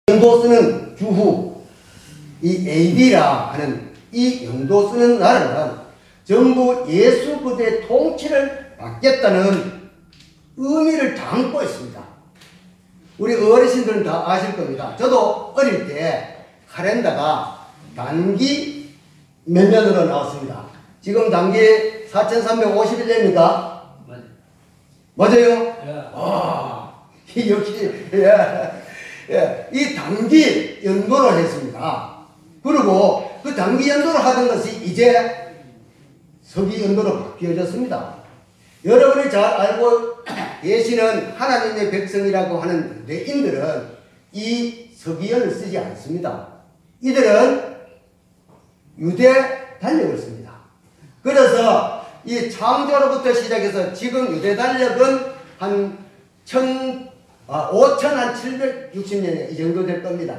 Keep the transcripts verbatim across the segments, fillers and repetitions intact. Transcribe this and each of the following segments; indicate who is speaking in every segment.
Speaker 1: 영도 쓰는 주후, 이 에이디라 하는 이 영도 쓰는 나라는 전부 예수 그리스도의 통치를 받겠다는 의미를 담고 있습니다. 우리 어르신들은 다 아실 겁니다. 저도 어릴 때 카렌다가 단기 몇 년으로 나왔습니다. 지금 단기 사천삼백오십일 년입니까?
Speaker 2: 맞아요.
Speaker 1: 맞아요?
Speaker 2: 예.
Speaker 1: 아, 역시, 예. 예, 이 단기 연도로 했습니다. 그리고 그 단기 연도로 하던 것이 이제 서기 연도로 바뀌어졌습니다. 여러분이 잘 알고 계시는 하나님의 백성이라고 하는 유대인들은 이 서기연을 쓰지 않습니다. 이들은 유대 달력을 씁니다. 그래서 이 창조로부터 시작해서 지금 유대 달력은 한 천, 아, 오천칠백육십 년에 이 정도 될 겁니다.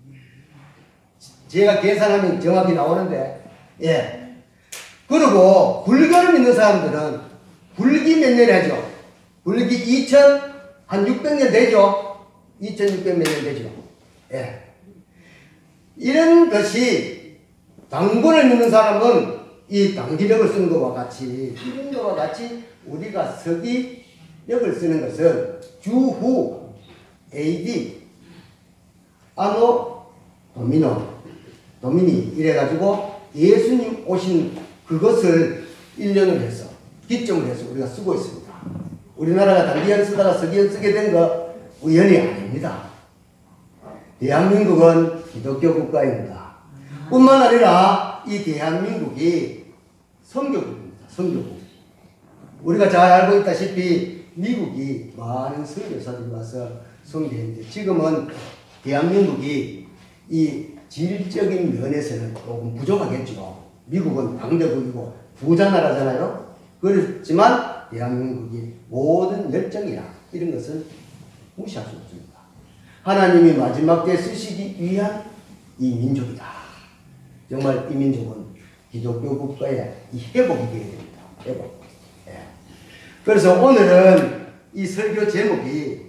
Speaker 1: 제가 계산하면 정확히 나오는데, 예. 그리고 불교를 믿는 사람들은 불기 몇 년에 하죠? 불기 이천육백 년 되죠? 이천육백 몇 년 되죠? 예. 이런 것이 당군을 믿는 사람은 이 당기력을 쓰는 것과 같이, 이런 것과 같이 우리가 서기력을 쓰는 것은 주후, 에이디, 아노, 도미노, 도미니 이래가지고 예수님 오신 그것을 일 년을 해서 기점을 해서 우리가 쓰고 있습니다. 우리나라가 단기연 쓰다가 서기연 쓰게 된 거 우연이 아닙니다. 대한민국은 기독교 국가입니다. 뿐만 아니라 이 대한민국이 선교국입니다. 선교국. 우리가 잘 알고 있다시피 미국이 많은 선교사들이 와서 선교했는데 지금은 대한민국이 이 질적인 면에서는 조금 부족하겠죠. 미국은 강대국이고 부자 나라잖아요. 그렇지만 대한민국이 모든 열정이나 이런 것은 무시할 수 없습니다. 하나님이 마지막 때 쓰시기 위한 이 민족이다. 정말 이 민족은 기독교 국가의 이 회복이 되어야 됩니다. 회복. 예. 그래서 오늘은 이 설교 제목이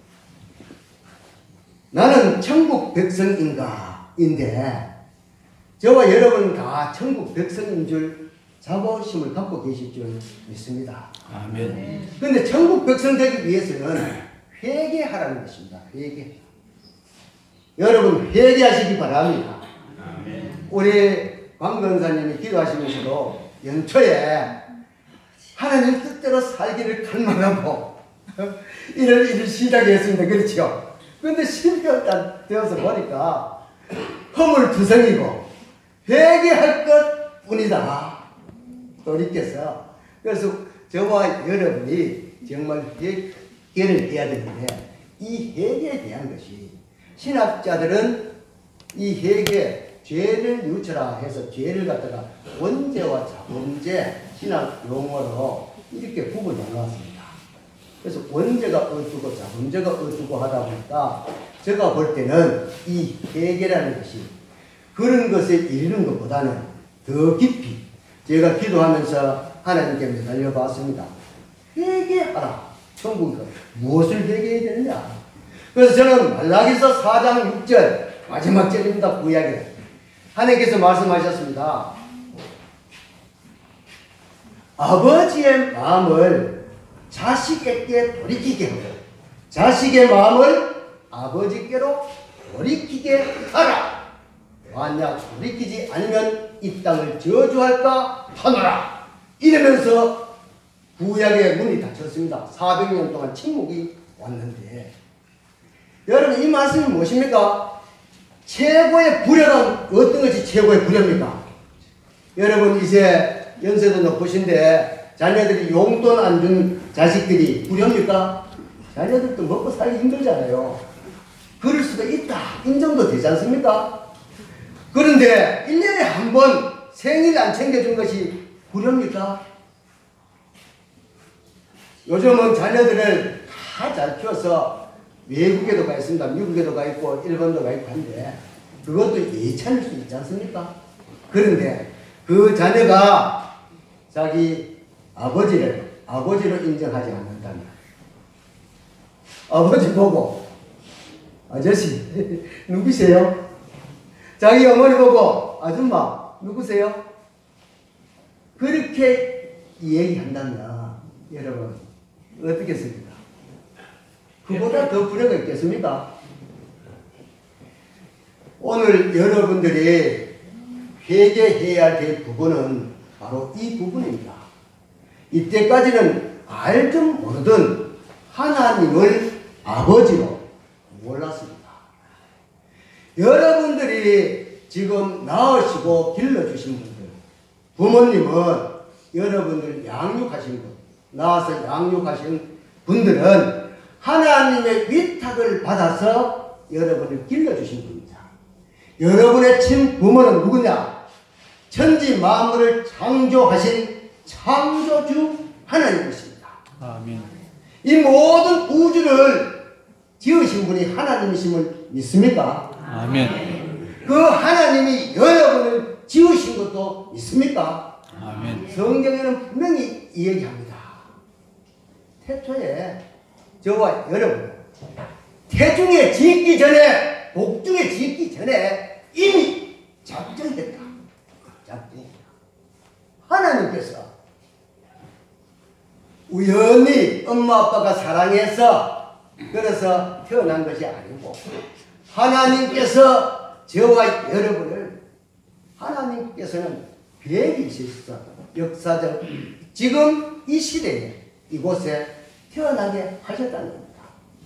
Speaker 1: 나는 천국 백성인가 인데 저와 여러분 다 천국 백성인 줄 자부심을 갖고 계실 줄 믿습니다.
Speaker 2: 아멘.
Speaker 1: 그런데 천국 백성 되기 위해서는 회개하라는 것입니다. 회개. 여러분 회개하시기 바랍니다.
Speaker 2: 아멘.
Speaker 1: 우리 강 권사님이 기도하시면서도 연초에 하나님 뜻대로 살기를 갈망하고 이를, 이를 시작했습니다. 그렇죠? 그런데 십 개월 되어서 보니까 허물투성이고 회개할 것 뿐이다. 돌이켜서. 그래서 저와 여러분이 정말 회개를 해야 되는데 이 회개에 대한 것이 신학자들은 이 회개, 죄를 뉘우쳐라 해서 죄를 갖다가 원죄와 자범죄 신학 용어로 이렇게 구분해 놓았습니다. 그래서 원죄가 어두고 자범죄가 어두고 하다 보니까 제가 볼 때는 이 회개라는 것이 그런 것에 이르는 것보다는 더 깊이 제가 기도하면서 하나님께 매달려 봤습니다. 회개하라. 천국에서 무엇을 회개해야 되느냐. 그래서 저는 말라기서 사 장 육 절 마지막 절입니다. 구약에 하나님께서 말씀하셨습니다. 아버지의 마음을 자식에게 돌이키게 하고 자식의 마음을 아버지께로 돌이키게 하라. 만약 돌이키지 않으면 이 땅을 저주할까 하노라. 이러면서 구약의 문이 닫혔습니다. 사백 년 동안 침묵이 왔는데 여러분 이 말씀이 무엇입니까? 최고의 불효는 어떤 것이 최고의 불효입니까? 여러분 이제 연세도 높으신데 자녀들이 용돈 안 준 자식들이 불효입니까? 자녀들도 먹고 살기 힘들잖아요. 그럴 수도 있다. 인정도 되지 않습니까? 그런데 일 년에 한 번 생일 안 챙겨준 것이 불효입니까? 요즘은 자녀들을 다 잘 키워서 외국에도 가 있습니다. 미국에도 가 있고 일본도 가 있고 한데 그것도 예찬일 수 있지 않습니까? 그런데 그 자녀가 자기 아버지를 아버지로 인정하지 않는다면 아버지 보고 아저씨 누구세요? 자기 어머니 보고 아줌마 누구세요? 그렇게 얘기한다면 여러분 어떻겠습니까? 그보다 더 불효가 있겠습니까? 오늘 여러분들이 회개해야 할 부분은 바로 이 부분입니다. 이때까지는 알든 모르든 하나님을 아버지로 몰랐습니다. 여러분들이 지금 낳으시고 길러주신 분들, 부모님은 여러분들 양육하신 분, 낳아서 양육하신 분들은 하나님의 위탁을 받아서 여러분을 길러주신 분입니다. 여러분의 친부모는 누구냐? 천지 만물을 창조하신 창조주 하나님이십니다.
Speaker 2: 아멘.
Speaker 1: 이 모든 우주를 지으신 분이 하나님이심을 믿습니까?
Speaker 2: 아멘.
Speaker 1: 그 하나님이 여러분을 지으신 것도 믿습니까?
Speaker 2: 아멘.
Speaker 1: 성경에는 분명히 이 얘기합니다. 태초에 저와 여러분, 태중에 짓기 전에, 복중에 짓기 전에 이미 작정됐다. 작정했다. 하나님께서 우연히 엄마 아빠가 사랑해서 그래서 태어난 것이 아니고 하나님께서 저와 여러분을 하나님께서는 계획이 있으셔서 역사적 지금 이 시대에 이곳에 태어나게 하셨다는 겁니다.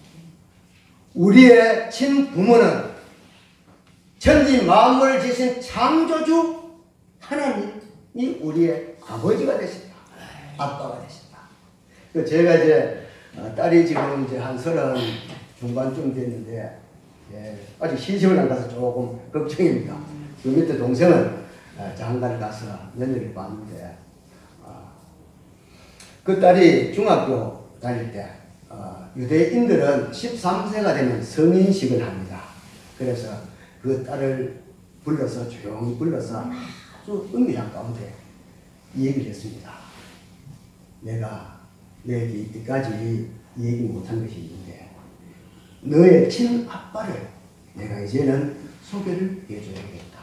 Speaker 1: 우리의 친부모는 천지 만물을 지으신 창조주 하나님이 우리의 아버지가 되신다. 아빠가 되신다. 제가 이제 딸이 지금 이제 한 서른 중반쯤 됐는데 예, 아직 시집을 안 가서 조금 걱정입니다. 그 밑에 동생은 장가를 가서 며느리를 봤는데 어, 그 딸이 중학교 다닐 때 어, 유대인들은 십삼 세가 되면 성인식을 합니다. 그래서 그 딸을 불러서 조용히 불러서 아주 은밀한 가운데 이 얘기를 했습니다. 내가 너에게 이때까지 얘기 못한 것이 있는데 너의 친아빠를 내가 이제는 소개를 해줘야겠다.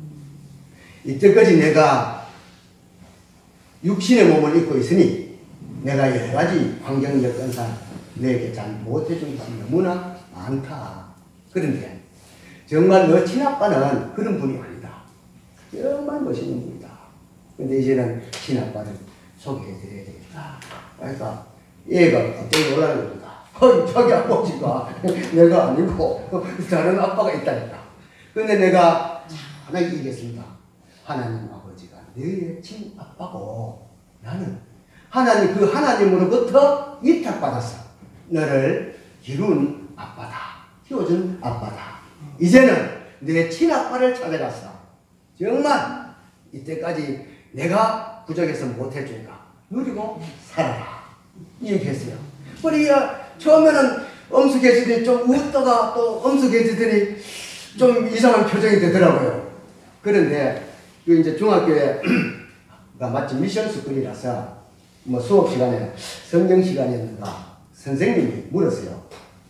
Speaker 1: 이때까지 내가 육신의 몸을 입고 있으니 내가 여러 가지 환경 여건상 너에게 잘 못해준 것이 너무나 많다. 그런데 정말 너 친아빠는 그런 분이 아니다. 정말 멋있는 분이다. 근데 이제는 친아빠를 소개해드려야 되겠다. 그러니까 얘가 갑자기 놀라는 겁니다. 어, 자기 아버지가 내가 아니고 다른 아빠가 있다니까. 근데 내가 하나 얘기했습니다. 하나님 아버지가 너의 친아빠고 나는 하나님 그 하나님으로부터 위탁받아서 너를 기른 아빠다. 키워준 아빠다. 이제는 내 친아빠를 찾아가서 정말 이때까지 내가 부족해서 못해주니까 누리고 살아라. 이 얘기했어요. 우리가 처음에는 엄숙해지더니 좀 웃다가 또 엄숙해지더니 좀 이상한 표정이 되더라고요. 그런데 그 이제 중학교에 마침 미션 스쿨이라서 뭐 수업 시간에 성경 시간이었는가 선생님이 물었어요.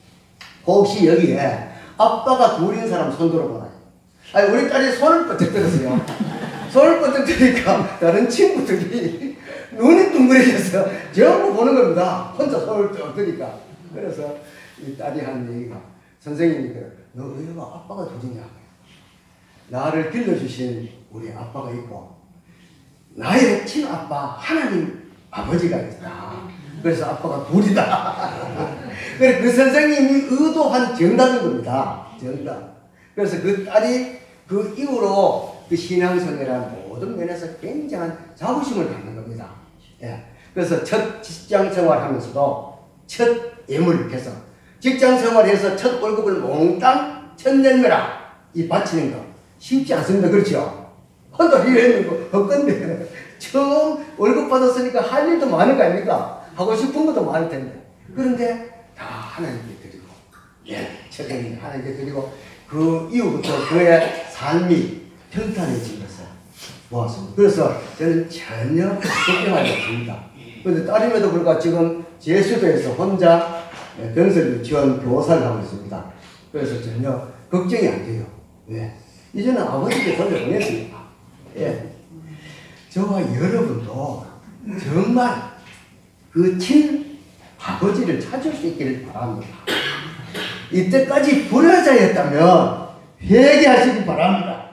Speaker 1: 혹시 여기에 아빠가 둘인 사람 손 들어보나요? 아니 우리 딸이 손을 뻗쩍 들었어요. 손을 뻗쩍 드니까 다른 친구들이 눈이 둥그레져서 전부 보는 겁니다. 혼자 손을 뻗 드니까. 그래서 이 딸이 하는 얘기가 선생님이 그래. 너 의외가 아빠가 둘이냐? 나를 길러주신 우리 아빠가 있고 나의 친아빠 하나님 아버지가 있다. 그래서 아빠가 둘이다. 그래서 그 선생님이 의도한 정답인 겁니다. 정답. 그래서 그 딸이 그 이후로 그 신앙생활이라는 모든 면에서 굉장한 자부심을 갖는 겁니다. 예. 그래서 첫 직장 생활하면서도 첫 예물을 해서 직장 생활에서 첫 월급을 몽땅 천년매라 이 바치는 거 쉽지 않습니다. 그렇죠? 혼자 일했는 거 없던데 처음 월급 받았으니까 할 일도 많을 거 아닙니까? 하고 싶은 것도 많을 텐데 그런데 다 하나님께 드리고 예, 책임을 하나님께 드리고 그 이후부터 그의 삶이 평탄해진 것을 보았습니다. 그래서 저는 전혀 걱정하지 않습니다. 그런데 딸임에도 불구하고 지금 제주도에서 혼자 병설 유치원 교사를 하고 있습니다. 그래서 전혀 걱정이 안 돼요. 왜? 이제는 아버지께 돌려보냈습니다. 예. 저와 여러분도 정말 그 친 아버지를 찾을 수 있기를 바랍니다. 이때까지 불효자였다면 회개하시기 바랍니다.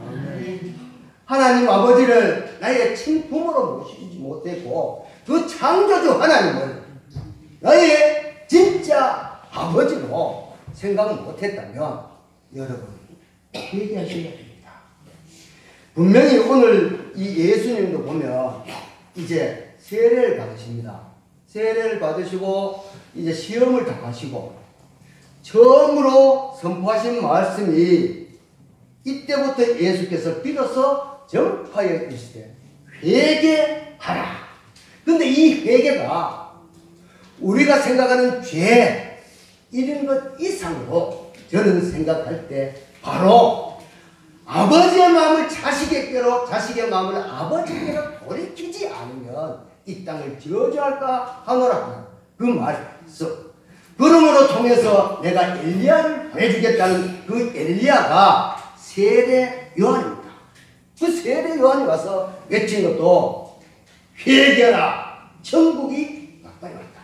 Speaker 1: 하나님 아버지를 나의 친부모로 모시지 못했고 그 창조주 하나님을 나의 진짜 아버지로 생각을 못했다면 여러분 회개하셔야 됩니다. 분명히 오늘 이 예수님도 보면 이제 세례를 받으십니다. 세례를 받으시고 이제 시험을 당하시고 처음으로 선포하신 말씀이 이때부터 예수께서 비로소 전파에 이르시되 회개하라. 근데 이 회개가 우리가 생각하는 죄 이런 것 이상으로 저는 생각할 때 바로 아버지의 마음을 자식에게로 자식의 마음을 아버지께로 돌이키지 않으면 이 땅을 저주할까 하노라 하는 그 말씀. 그러므로 통해서 내가 엘리야를 보내주겠다는 그 엘리야가 세례 요한입니다. 그 세례 요한이 와서 외친 것도 회개하라 천국이 가까이 왔다.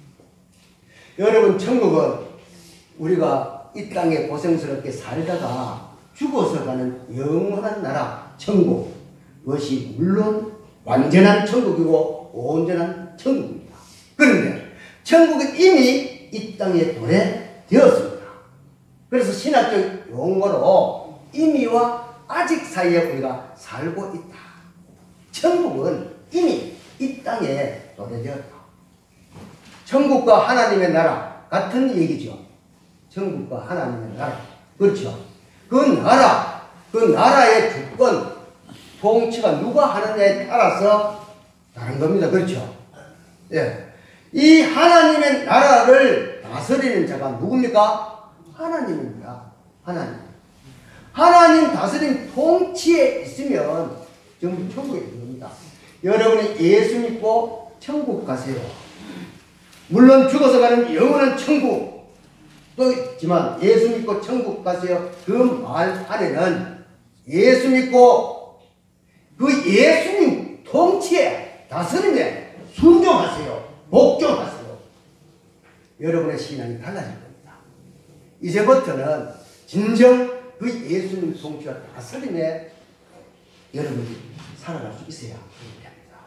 Speaker 1: 여러분 천국은 우리가 이 땅에 고생스럽게 살다가 죽어서 가는 영원한 나라 천국, 그것이 물론 완전한 천국이고 온전한 천국입니다. 그런데 천국은 이미 이 땅에 도래되었습니다. 그래서 신학적 용어로 이미와 아직 사이에 우리가 살고 있다. 천국은 이미 이 땅에 도래되었다. 천국과 하나님의 나라 같은 얘기죠. 천국과 하나님의 나라. 그렇죠. 그 나라, 그 나라의 주권, 통치가 누가 하느냐에 따라서 다른 겁니다. 그렇죠. 예. 이 하나님의 나라를 다스리는 자가 누굽니까? 하나님입니다. 하나님. 하나님 다스림 통치에 있으면 전부 천국에 있는 겁니다. 여러분이 예수 믿고 천국 가세요. 물론 죽어서 가는 영원한 천국 또 있지만 예수 믿고 천국 가세요. 그 말 안에는 예수 믿고 그 예수님 통치에 다스림에 순종하세요. 복종하세요. 여러분의 신앙이 달라질 겁니다. 이제부터는 진정 그 예수님 통치와 다스림에 여러분이 살아갈 수 있어야 됩니다.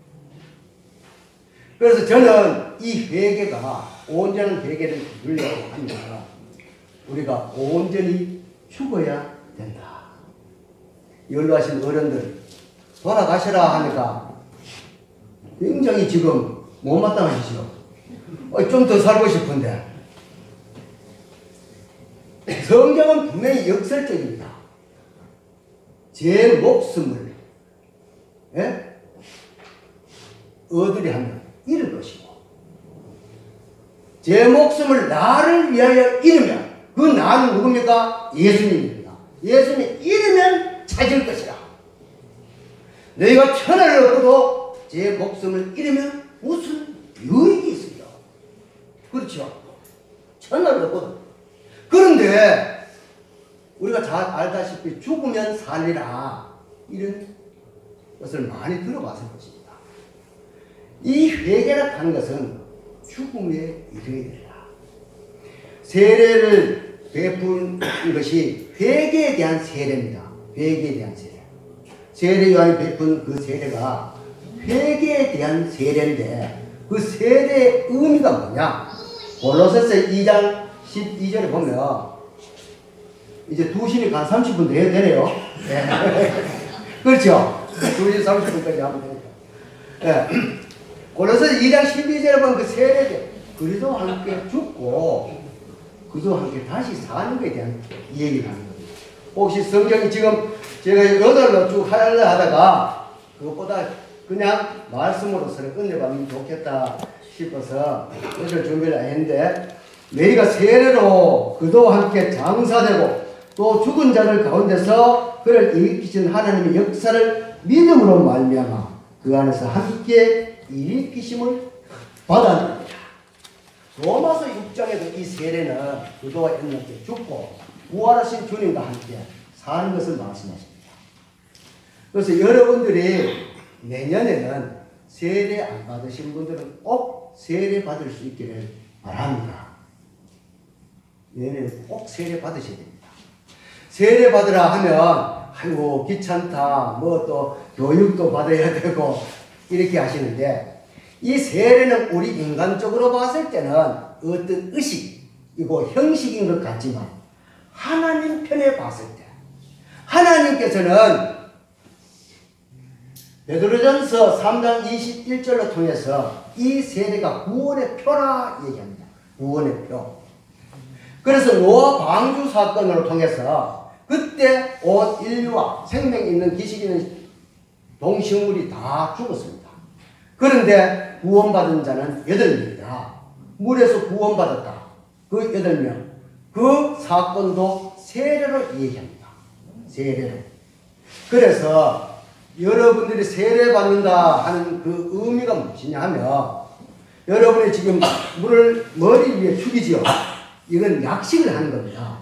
Speaker 1: 그래서 저는 이 회개가 온전한 회개를 누리려고 합니다. 우리가 온전히 죽어야 된다. 연로하신 어른들 돌아가시라 하니까 굉장히 지금 못마땅하시죠. 어, 좀 더 살고 싶은데 성경은 분명히 역설적입니다. 제 목숨을 예? 얻으려 하면 잃을 것이고 제 목숨을 나를 위하여 잃으면 그 나는 누굽니까? 예수님입니다. 예수님 잃으면 찾을 것이라. 너희가 천하를 얻어도 제 목숨을 잃으면 무슨 유익이 있습니다. 그렇죠? 천하를 얻어도. 그런데 우리가 잘 알다시피 죽으면 살리라 이런 것을 많이 들어봤을 것입니다. 이 회개라 하는 것은 죽음에 이르게 되라. 세례를 베푼 것이 회개에 대한 세례입니다. 회개에 대한 세례. 세례 요한이 베푼 그 세례가 회개에 대한 세례인데 그 세례의 의미가 뭐냐? 골로새서 이 장 십이 절에 보면 이제 두 시니까 한 삼십 분 더 해도 되네요. 네. 그렇죠? 두 시 삼십 분까지 하면 되니까. 네. 골로새서 이 장 십이 절에 보면 그 세례 그리스도와 함께 죽고 그리스도와 함께 다시 사는 것에 대한 얘기를 하는 겁니다. 혹시 성경이 지금 제가 여덟로 쭉 하려 하다가 그것보다 그냥 말씀으로서는 은혜 받으면 좋겠다 싶어서 그것을 준비를 했는데 너희가 세례로 그도와 함께 장사되고 또 죽은 자들 가운데서 그를 일으키신 하나님의 역사를 믿음으로 말미암아 그 안에서 함께 일으키심을 받았느니라. 로마서 육 장에도 이 세례는 그도와 연합해 죽고 부활하신 주님과 함께 사는 것을 말씀하십니다. 그래서 여러분들이 내년에는 세례 안 받으신 분들은 꼭 세례 받을 수 있기를 바랍니다. 내년에는 꼭 세례 받으셔야 됩니다. 세례 받으라 하면 아이고 귀찮다, 뭐 또 교육도 받아야 되고 이렇게 하시는데, 이 세례는 우리 인간적으로 봤을 때는 어떤 의식이고 형식인 것 같지만 하나님 편에 봤을 때 하나님께서는 베드로전서 삼 장 이십일 절로 통해서 이 세례가 구원의 표라 얘기합니다. 구원의 표. 그래서 노아 방주 사건으로 통해서 그때 온 인류와 생명 있는 기식 있는 동식물이 다 죽었습니다. 그런데 구원받은 자는 여덟 명이다. 물에서 구원받았다. 그 여덟 명. 그 사건도 세례로 얘기합니다. 세례로. 그래서 여러분들이 세례 받는다 하는 그 의미가 무엇이냐 하면, 여러분이 지금 물을 머리 위에 축이지요. 이건 약식을 하는 겁니다.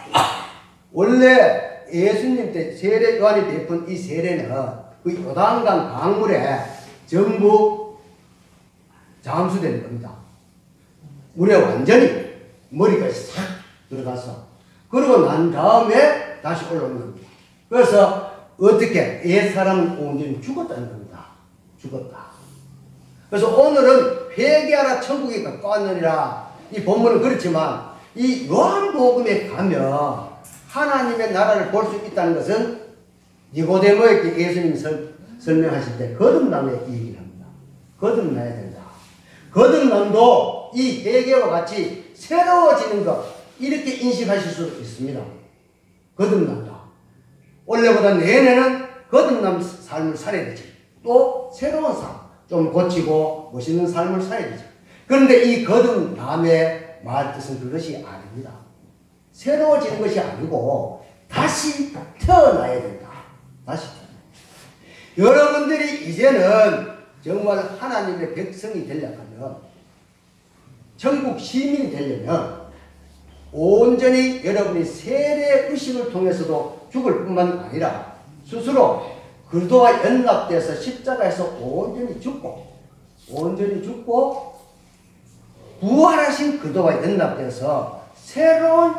Speaker 1: 원래 예수님 때 세례 요한이 베푼 이 세례는 그 요단강 강물에 전부 잠수되는 겁니다. 물에 완전히 머리가 싹 들어가서, 그러고 난 다음에 다시 올라오는 겁니다. 그래서 어떻게 옛사람은 온전히 죽었다는 겁니다. 죽었다. 그래서 오늘은 회개하라 천국에 가까웠느니라, 이 본문은 그렇지만 이 요한복음에 가면 하나님의 나라를 볼 수 있다는 것은 니고데모에게 예수님이 설, 설명하실 때 거듭남의 얘기를 합니다. 거듭나야 된다. 거듭남도 이 회개와 같이 새로워지는 것, 이렇게 인식하실 수 있습니다. 거듭난다. 원래보다 내년에는 거듭남 삶을 살아야 되지. 또 새로운 삶, 좀 고치고 멋있는 삶을 살아야 되지. 그런데 이 거듭남의 말 뜻은 그것이 아닙니다. 새로워지는 것이 아니고 다시 태어나야 된다. 다시 태어나야. 여러분들이 이제는 정말 하나님의 백성이 되려면, 천국 시민이 되려면 온전히 여러분이 세례 의식을 통해서도 죽을 뿐만 아니라 스스로 그리스도와 연합돼서 십자가에서 온전히 죽고 온전히 죽고 부활하신 그리스도와 연합돼서 새로운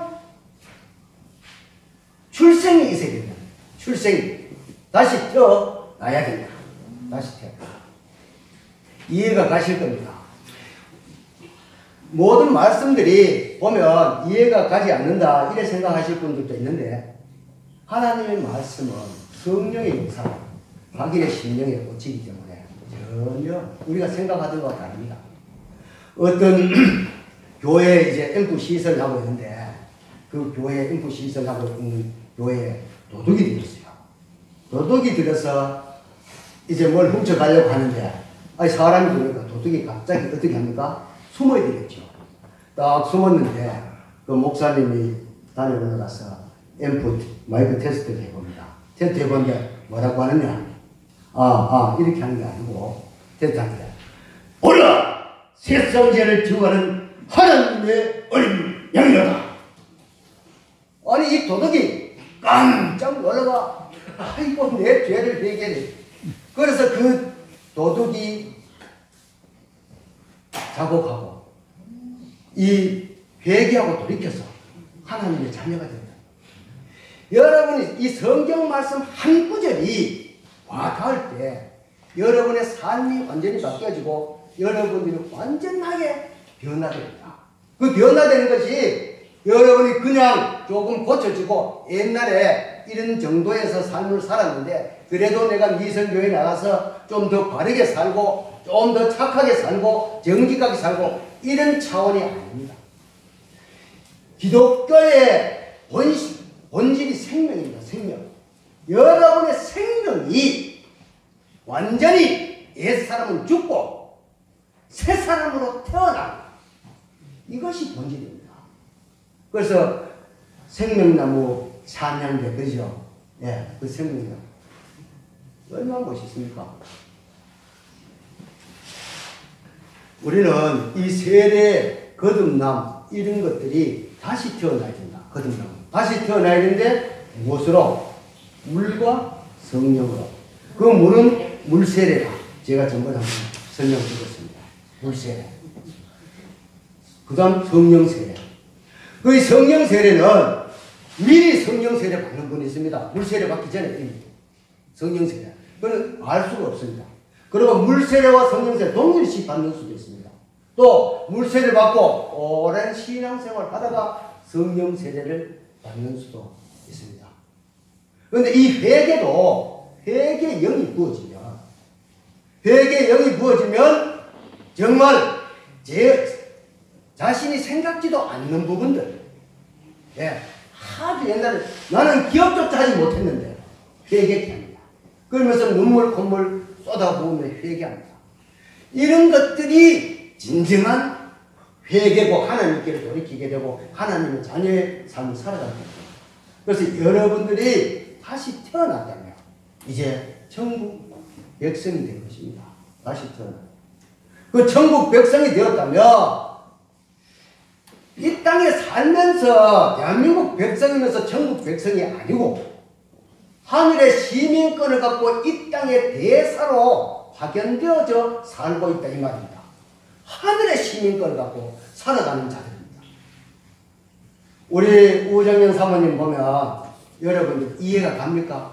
Speaker 1: 출생이 있어야 된다. 출생이 다시 태어나야 된다. 다시 태어나. 이해가 가실 겁니다. 모든 말씀들이 보면 이해가 가지 않는다 이래 생각하실 분들도 있는데, 하나님의 말씀은 성령의 역사, 박일의 심령에 꽂히기 때문에 전혀 우리가 생각하던 것과 다릅니다. 어떤 교회에 이제 엠프 시설을 하고 있는데, 그 교회에 엠프 시설을 하고 있는 교회에 도둑이 들었어요. 도둑이 들어서 이제 뭘 훔쳐가려고 하는데, 아니 사람이 그러니까 도둑이 갑자기 어떻게 합니까? 숨어야 되겠죠. 딱 숨었는데 그 목사님이 단에 올라가서 앰프 마이크 테스트를 해봅니다. 테스트 해보는데 뭐라고 하느냐? 아, 아, 이렇게 하는 게 아니고 테스트합니다. 오라! 세상죄를 지워가는 하나님의 어린 양이다. 아니 이 도둑이 깜짝 놀라가 아이고 내 죄를 회개해. 그래서 그 도둑이 자복하고 이 회개하고 돌이켜서 하나님의 자녀가 된다. 여러분이 이 성경 말씀 한 구절이 와 닿을 때 여러분의 삶이 완전히 바뀌어지고 여러분들이 완전하게 변화됩니다. 그 변화되는 것이 여러분이 그냥 조금 고쳐지고 옛날에 이런 정도에서 삶을 살았는데 그래도 내가 미선교회 나가서 좀 더 바르게 살고 좀 더 착하게 살고 정직하게 살고 이런 차원이 아닙니다. 기독교의 본질, 본질이 생명입니다. 생명. 여러분의 생명이 완전히 옛사람은 죽고 새 사람으로 태어나, 이것이 본질입니다. 그래서 생명나무 찬양대, 그죠? 예, 그 생명나무 얼마나 멋있습니까? 우리는 이 세례 거듭남 이런 것들이 다시 태어나야 된다. 거듭남. 다시 태어나야 되는데 무엇으로? 물과 성령으로. 그 물은 물세례다. 제가 전번에 한번 설명드렸습니다. 물세례. 그 다음 성령 세례. 그 성령 세례는 미리 성령 세례 받는 분이 있습니다. 물 세례 받기 전에 이미 성령 세례. 그건 알 수가 없습니다. 그리고 물 세례와 성령 세례 동일시 받는 수도 있습니다. 또 물 세례 받고 오랜 신앙생활 하다가 성령 세례를 받는 수도 있습니다. 그런데 이 회개도 회개 영이 부어지면 회개 영이 부어지면 정말 제 자신이 생각지도 않는 부분들, 예, 아주 옛날에 나는 기억조차 하지 못했는데 회개케 합니다. 그러면서 눈물 콧물 쏟아부으며 회개합니다. 이런 것들이 진정한 회개고 하나님께로 돌이키게 되고 하나님의 자녀의 삶을 살아가게 됩니다. 그래서 여러분들이 다시 태어났다면 이제 천국 백성이 된 것입니다. 다시 태어나. 그 천국 백성이 되었다면 이 땅에 살면서 대한민국 백성이면서 천국 백성이 아니고 하늘의 시민권을 갖고 이 땅의 대사로 파견되어져 살고 있다 이 말입니다. 하늘의 시민권을 갖고 살아가는 자들입니다. 우리 우정영 사모님 보면 여러분들 이해가 갑니까?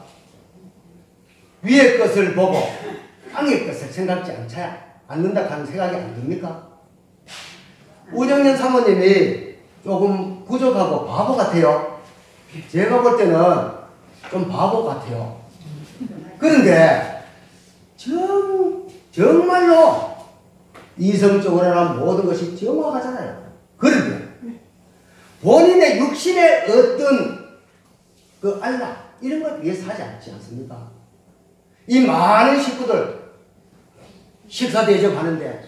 Speaker 1: 위의 것을 보고 땅의 것을 생각지 않자 않는다 하는 생각이 안 듭니까? 우정연 사모님이 조금 부족하고 바보 같아요. 제가 볼 때는 좀 바보 같아요. 그런데 정, 정말로 이성적으로나 모든 것이 정확하잖아요. 그런데 본인의 육신의 어떤 그 안락 이런 것 위해서 하지 않지 않습니까? 이 많은 식구들 식사 대접하는데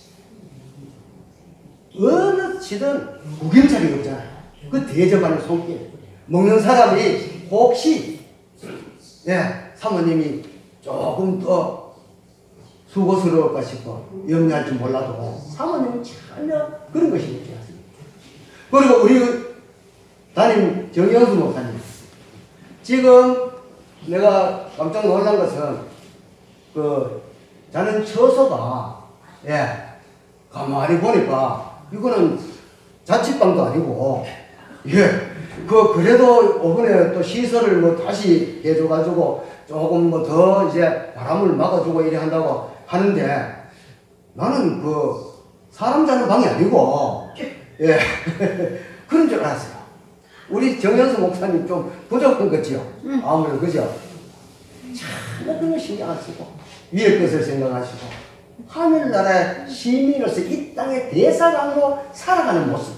Speaker 1: 어느 시든 구김살이 없잖아요. 그 대접하는 손길. 먹는 사람이 혹시, 예, 사모님이 조금 더 수고스러울까 싶어 염려할 줄 몰라도 사모님은 전혀 그런 것이 없지 않습니까? 그리고 우리 담임 정영수 목사님. 지금 내가 깜짝 놀란 것은 그 자는 처소가, 예, 가만히 보니까 이거는 자취방도 아니고, 예, 그 그래도 이번에 또 시설을 뭐 다시 해줘가지고 조금 뭐 더 이제 바람을 막아주고 이래 한다고 하는데 나는 그 사람 자는 방이 아니고, 예, 그런 줄 알았어요. 우리 정현수 목사님 좀 부족한 거지요. 아무래도 그죠? 참 그런 거 신경 안 쓰고 위의 것을 생각하시고 하늘나라의 시민으로서 이 땅의 대사관으로 살아가는 모습.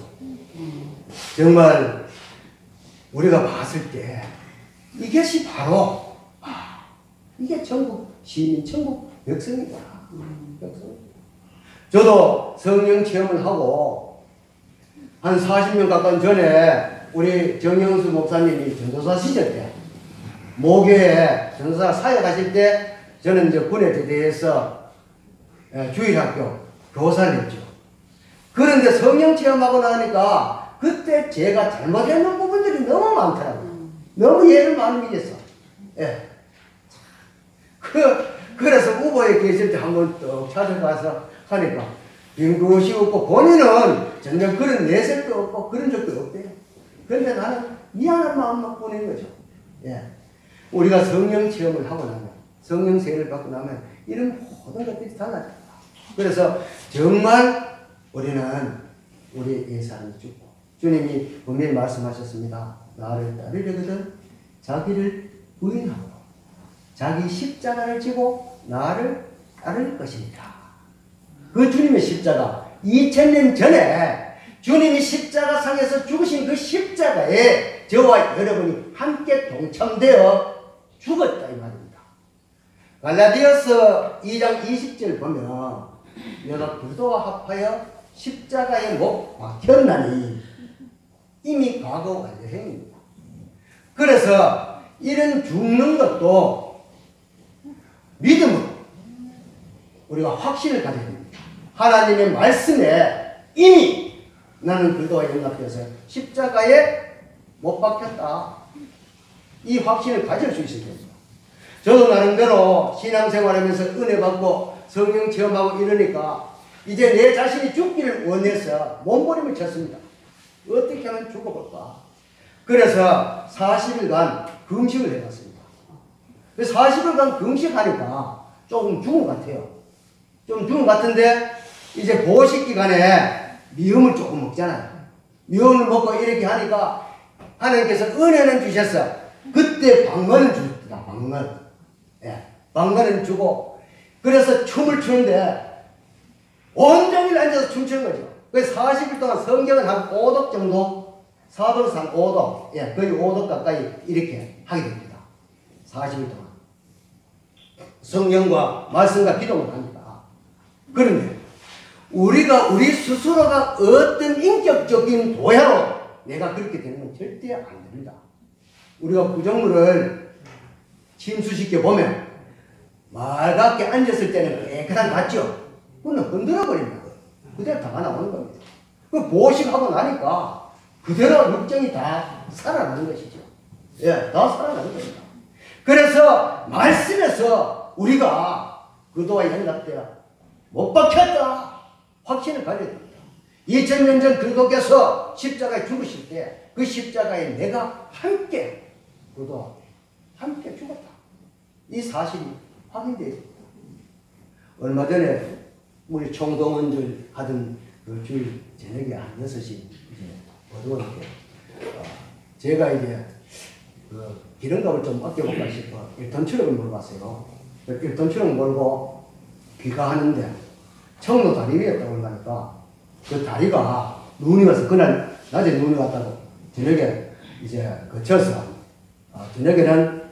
Speaker 1: 정말 우리가 봤을 때 이것이 바로 아, 이게 천국 시민, 천국 백성이다. 백성. 저도 성령 체험을 하고 한 사십 년 가까운 전에 우리 정영수 목사님이 전도사 시절 때 모교에 전도사 사역하실 때 저는 이제 군에 대해서 주일학교 교사를 했죠. 그런데 성령 체험하고 나니까 그때 제가 잘못했는 부분들이 너무 많더라고요. 너무 예를 많이 믿었어. 예. 그, 그래서 우보에 계실 때 한번 또 찾아가서 하니까 빈곳이 없고 본인은 전혀 그런 내색도 없고 그런 적도 없대요. 그런데 나는 미안한 마음만 보낸 거죠. 예. 우리가 성령 체험을 하고 나면, 성령 세례를 받고 나면 이런 모든 것들이 달라집니다. 그래서 정말 우리는 우리의 삶이 죽고 주님이 분명히 말씀하셨습니다. 나를 따르려거든 자기를 부인하고 자기 십자가를 지고 나를 따를 것이니라. 그 주님의 십자가 이천 년 전에 주님이 십자가상에서 죽으신 그 십자가에 저와 여러분이 함께 동참되어 죽었다 이 말입니다. 갈라디아서 이 장 이십 절 보면 너가 그리스도와 합하여 십자가에 못 박혔나니 이미 과거 완료행입니다. 그래서 이런 죽는 것도 믿음으로 우리가 확신을 가져야 됩니다. 하나님의 말씀에 이미 나는 그리스도와 연합되어서 십자가에 못 박혔다. 이 확신을 가질 수 있을 겁니다. 저도 나름대로 신앙생활하면서 은혜 받고 성령 체험하고 이러니까 이제 내 자신이 죽기를 원해서 몸부림을 쳤습니다. 어떻게 하면 죽어볼까? 그래서 사십 일간 금식을 해봤습니다. 사십 일간 금식하니까 조금 죽은 것 같아요. 좀 죽은 것 같은데 이제 보식 기간에 미음을 조금 먹잖아요. 미음을 먹고 이렇게 하니까 하나님께서 은혜는 주셨어. 그때 방언을 주셨다. 방언. 예, 방언을 주고 그래서 춤을 추는데 온종일 앉아서 춤추는 거죠. 그래서 사십 일 동안 성경은 한 오 독 정도, 사도상 오 독, 예, 거의 오 독 가까이 이렇게 하게 됩니다. 사십 일 동안. 성령과 말씀과 기도를 합니다. 그런데 우리가 우리 스스로가 어떤 인격적인 도야로 내가 그렇게 되는 건 절대 안 됩니다. 우리가 구정물을 침수시켜 보면 맑게 앉았을 때는 깨끗한 것 같죠? 그거는 흔들어 버립니다. 그대로 다 나오는 겁니다. 그 보식하고 나니까 그대로 육정이 다 살아나는 것이죠. 예, 다 살아나는 겁니다. 그래서 말씀에서 우리가 그도와 연락되어 못 박혔다. 확신을 가져야 됩니다. 이천 년 전 그리스도께서 십자가에 죽으실 때 그 십자가에 내가 함께 그도와 함께 죽었다. 이 사실이 확인되어 있습니다. 얼마 전에 우리 총동원들 하던 그 주일 저녁에 한 여섯 시 이제 어두울 때 어, 제가 이제 그 기름값을 좀 아껴볼까 싶어 일 톤 트럭을 몰아봤어요. 일 톤 트럭 몰고 귀가하는데 청로 다리 위에다가 올라가니까 그 다리가 눈이 와서 그날 낮에 눈이 왔다고 저녁에 이제 거쳐서 어, 저녁에는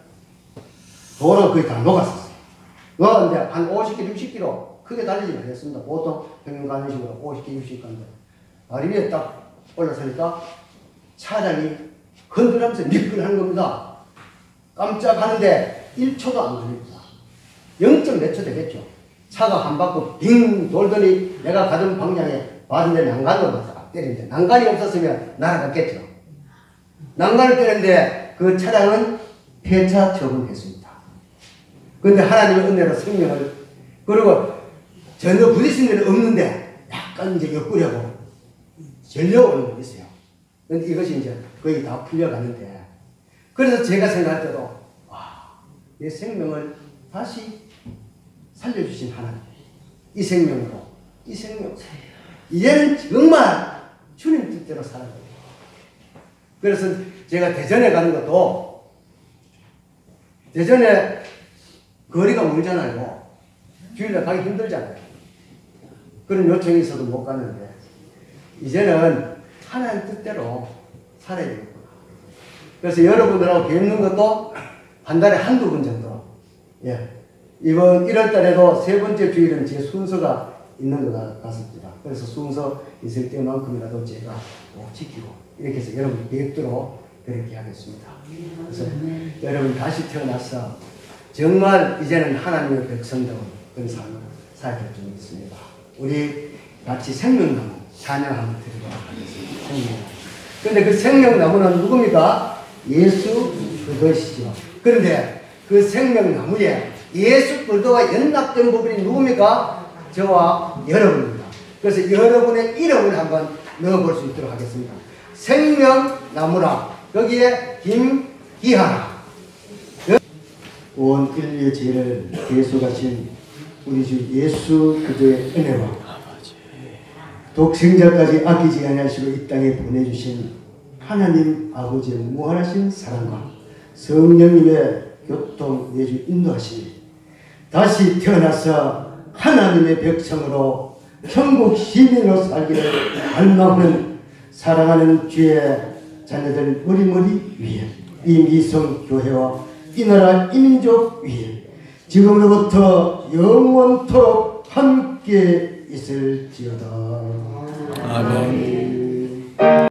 Speaker 1: 도로 거의 다 녹았었어요. 녹았는데 한 오십 킬로미터, 육십 킬로미터 크게 달리지 않았습니다. 보통 평균 가는 식으로 오십 킬로미터, 육십 킬로미터 간데 다리 위에 딱 올라서니까 차량이 흔들면서 미끌하는 겁니다. 깜짝 하는데 일 초도 안 걸립니다. 영 점 몇 초 되겠죠. 차가 한 바퀴 빙 돌더니 내가 가던 방향에 봤는데 난간으로 딱 때리는데 난간이 없었으면 날아갔겠죠. 난간을 때렸는데 그 차량은 폐차 처분했습니다. 그런데 하나님의 은혜로 생명을 그리고 전혀 부딪힌 데는 없는데 약간 이제 옆구리하고 전려오는 게 있어요. 그런데 이것이 이제 거의 다 풀려가는데 그래서 제가 생각할 때도 와, 내 생명을 다시 살려주신 하나님 이 생명으로 이 생명 이제는 정말 주님 뜻대로 살아가요. 그래서 제가 대전에 가는 것도 대전에 거리가 멀잖아요. 주일날 가기 힘들잖아요. 그런 요청이 있어도 못 갔는데 이제는 하나님 뜻대로 살아야 되겠구나. 그래서 여러분들하고 뵙는 것도 한 달에 한두 번 정도. 예. 이번 일월 달에도 세 번째 주일은 제 순서가 있는 것 같습니다. 그래서 순서 있을 때만큼이라도 제가 꼭 지키고 이렇게 해서 여러분 뵙도록 그렇게 하겠습니다. 그래서 여러분 다시 태어나서 정말 이제는 하나님의 백성다운 그런 삶을 살게 좀 있습니다. 우리 같이 생명나무 찬양 한번 드리도록 하겠습니다. 생명나무. 그런데 그 생명나무는 누굽니까? 예수 그리스도시죠. 그런데 그 생명나무에 예수 그리스도와 연락된 부분이 누굽니까? 저와 여러분입니다. 그래서 여러분의 이름을 한번 넣어볼 수 있도록 하겠습니다. 생명나무라. 거기에 김기하라. 온 인류의 죄를 대속하신 우리 주 예수 그리스도의 은혜와 독생자까지 아끼지 아니하시고 이 땅에 보내주신 하나님 아버지의 무한하신 사랑과 성령님의 교통 내주 인도하심이 다시 태어나서 하나님의 백성으로 천국 시민으로 살기를 갈망하는 사랑하는 주의 자녀들 머리머리 위에 이 미성교회와 이 나라 이민족 위에 지금으로부터 영원토록 함께 있을지어다.
Speaker 2: 아멘.